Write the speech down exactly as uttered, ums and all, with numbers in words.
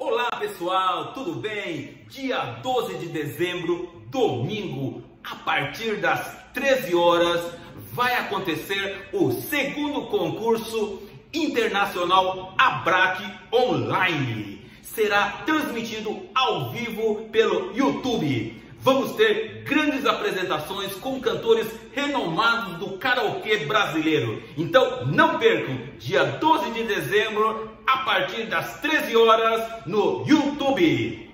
Olá pessoal, tudo bem? Dia doze de dezembro, domingo, a partir das treze horas, vai acontecer o segundo concurso internacional ABRAC Online. Será transmitido ao vivo pelo YouTube. Vamos ter grandes apresentações com cantores renomados do karaokê brasileiro. Então não percam, dia doze de dezembro, a partir das treze horas, no YouTube.